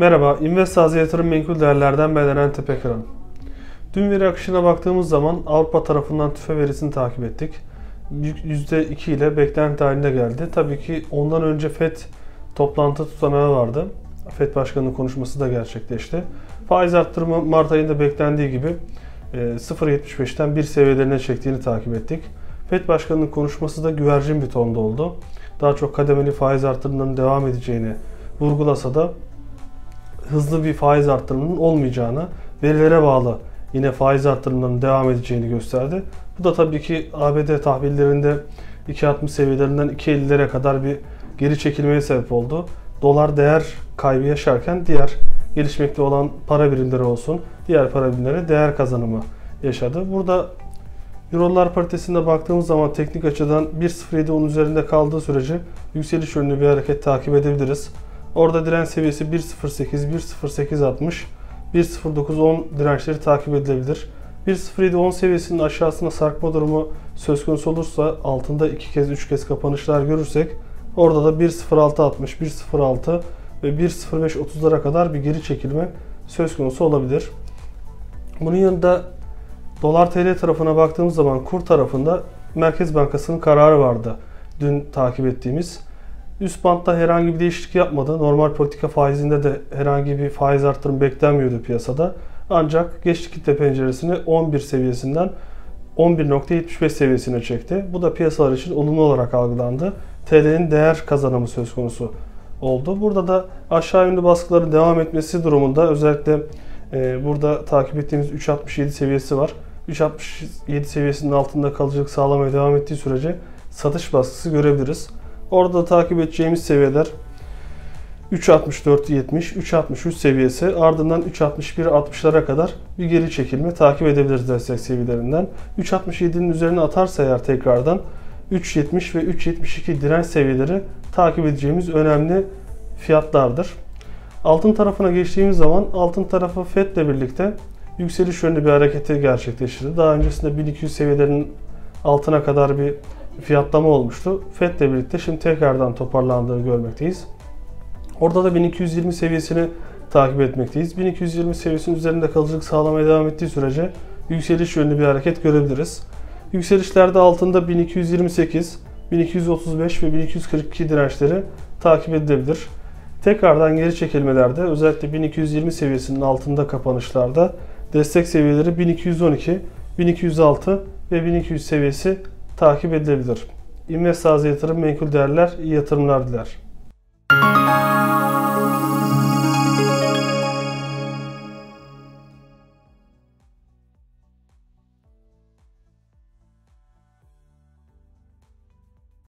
Merhaba, İnvestaz Yatırım Menkul Değerler'den ben Eren Tepekıran. Dün veri akışına baktığımız zaman Avrupa tarafından tüfe verisini takip ettik. %2 ile beklenti halinde geldi. Tabii ki ondan önce FED toplantı tutanağı vardı. FED Başkanı'nın konuşması da gerçekleşti. Faiz arttırımı Mart ayında beklendiği gibi 0.75'ten 1 seviyelerine çektiğini takip ettik. FED Başkanı'nın konuşması da güvercin bir tonda oldu. Daha çok kademeli faiz arttırımlarının devam edeceğini vurgulasa da hızlı bir faiz arttırımının olmayacağını, verilere bağlı yine faiz arttırımlarının devam edeceğini gösterdi. Bu da tabii ki ABD tahvillerinde 2.60 seviyelerinden 2.50'lere kadar bir geri çekilmeye sebep oldu. Dolar değer kaybı yaşarken diğer gelişmekte olan para birimleri olsun, diğer para birimleri değer kazanımı yaşadı. Burada Euro-Dolar paritesine baktığımız zaman teknik açıdan 1.07.10 üzerinde kaldığı sürece yükseliş yönlü bir hareket takip edebiliriz. Orada direnç seviyesi 1.08, 1.08.60, 1.09.10 dirençleri takip edilebilir. 1.07.10 seviyesinin aşağısına sarkma durumu söz konusu olursa, altında 2 kez 3 kez kapanışlar görürsek, orada da 1.06.60, 1.06 ve 1.05.30'lara kadar bir geri çekilme söz konusu olabilir. Bunun yanında Dolar TL tarafına baktığımız zaman kur tarafında Merkez Bankası'nın kararı vardı dün takip ettiğimiz. Üst bantta herhangi bir değişiklik yapmadı. Normal politika faizinde de herhangi bir faiz artırım beklenmiyordu piyasada. Ancak geç likitte penceresini 11 seviyesinden 11.75 seviyesine çekti. Bu da piyasalar için olumlu olarak algılandı. TL'nin değer kazanımı söz konusu oldu. Burada da aşağı yönlü baskıların devam etmesi durumunda özellikle burada takip ettiğimiz 3.67 seviyesi var. 3.67 seviyesinin altında kalıcılık sağlamaya devam ettiği sürece satış baskısı görebiliriz. Orada takip edeceğimiz seviyeler 3.64.70, 3.63 seviyesi, ardından 3.61.60'lara kadar bir geri çekilme takip edebiliriz destek seviyelerinden. 3.67'nin üzerine atarsa eğer tekrardan 3.70 ve 3.72 direnç seviyeleri takip edeceğimiz önemli fiyatlardır. Altın tarafına geçtiğimiz zaman altın tarafı FED ile birlikte yükseliş yönlü bir hareketi gerçekleştirdi. Daha öncesinde 1200 seviyelerinin altına kadar bir fiyatlama olmuştu. FED ile birlikte şimdi tekrardan toparlandığını görmekteyiz. Orada da 1220 seviyesini takip etmekteyiz. 1220 seviyesinin üzerinde kalıcılık sağlamaya devam ettiği sürece yükseliş yönlü bir hareket görebiliriz. Yükselişlerde altında 1228, 1235 ve 1242 dirençleri takip edilebilir. Tekrardan geri çekilmelerde özellikle 1220 seviyesinin altında kapanışlarda destek seviyeleri 1212, 1206 ve 1200 seviyesi takip edilebilir. İnvestaz Yatırım Menkul Değerler iyi yatırımlar diler.